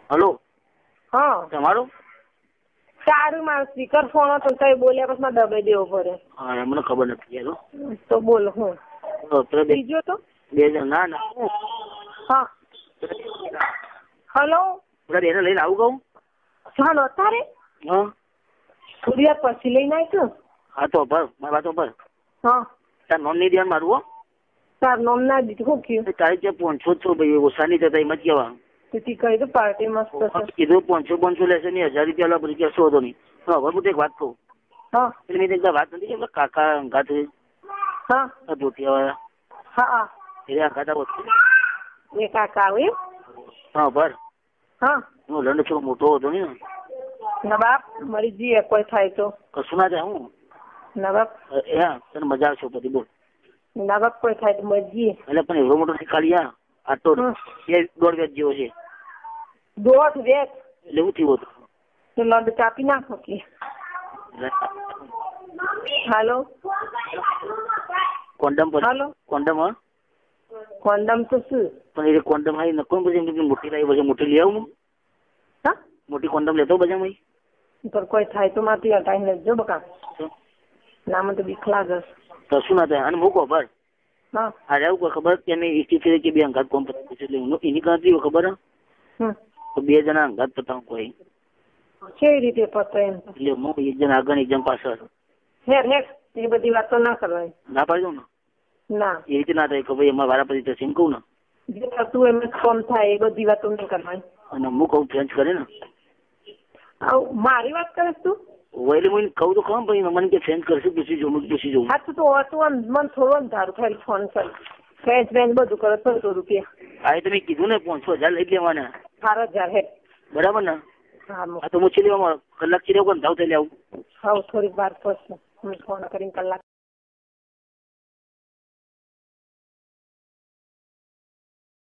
Hello હા તમારું સારું મારો સ્પીકર ફોન હતો તો એ બોલ્યા પછી મારે દબાઈ દેવો પડે. હા મને ખબર નથી યાર. તો બોલો હું બીજો તો બે જણ ના ના હા હલો પેલા બેને લઈને આવું કહું. ચાલો અત્યારે હા થોડી વાર પછી લઈને આવી. હા તો ભર મારી વાતો ભર. હા તાર નોમ નહીં દેવાનું મારું હો. તાર નોમ ના દીધું શું કયું તારી જે 500 છો ભાઈ ઓછાની જતા એમ જ કહેવા. તી કહી દો પાર્ટી મસ્ત છે. કીધું 500 લેશે નહીં 1000 રૂપિયા લા પછી કહેશો હતો નહીં. હવે હું એક વાત કહું. હા એટલે મેં એકદમ વાત નથી કે કાકા અંગાત હા ધોતિયા હા એટલે અંગાત આવો એ કાકા આવે એમ. હા ભર હા હું લંડ થોડો મોટો હતો ને ના બાપ મરી જઈએ કોઈ થાય તો કશું ના થાય હું ના બાપ તને મજા આવશે પછી બોલ. ના બાપ કોઈ થાય તો મરી જઈએ. એટલે પણ એવડો મોટો શીખાડી આ તો 1.5 વેચ જેવો છે. 1.5 વેચ એટલે એવું થયું હતું તો લંડ કાપી નાખો કે. હાલો કોન્ડમ પર હાલો કોન્ડમ હા કોન્ડમ તો શું પણ એ કોન્ડમ હાઈ નકો પછી મોટી લાવી પછી મોટી લઈ આવું. હા મોટી કોન્ડમ લેતો બધા માં પર કોઈ થાય તો મારથી હટાઈ લેજો બકા. ના મને તો બીક લાગે. તો શું ના થાય અને મૂકો ભર. હા અરે એવું ખબર કે અમે એકી કે બે અંગાત કોમ પતા એટલે એની ગણતરી ખબર તો 2 જણા અંગાત પતાવ કોઈ કેવી રીતે પતો એમ એટલે હું એક જણ આગળ એક જણ પાછળ. હેર હેર એ બધી વાતો ના કરવાની. ના પાડી દઉં ને ના એ રીતે ના થાય કે ભાઈ અમારા વારા પછી થશે એમ કહું ને. જે થતું એમ કોમ થાય એ બધી વાતો નહીં કરવાની. અને હું કહું ફ્રેન્ચ કરે ને મારી વાત કરે તું એટલે હું કહું તો ખબર ભાઈ મને કે ફ્રેન્ચ કરશે પૂછી જોઉં પૂછી જોઉં. હા તો હતું મને થોડું ધારું ખાલી ફોન કર ફ્રેન્ચ ફ્રેન્ચ બધું કરે 100 રૂપિયા. હા એ તમે કીધું ને 500,000 લઈ લેવાના. 12,000 હે બરાબર ને. હા તો હું ચીલી કલાક ચીલી કોણ ધાવ થઈ આવું. હા થોડીક વાર પછી હું ફોન કરીને કલાક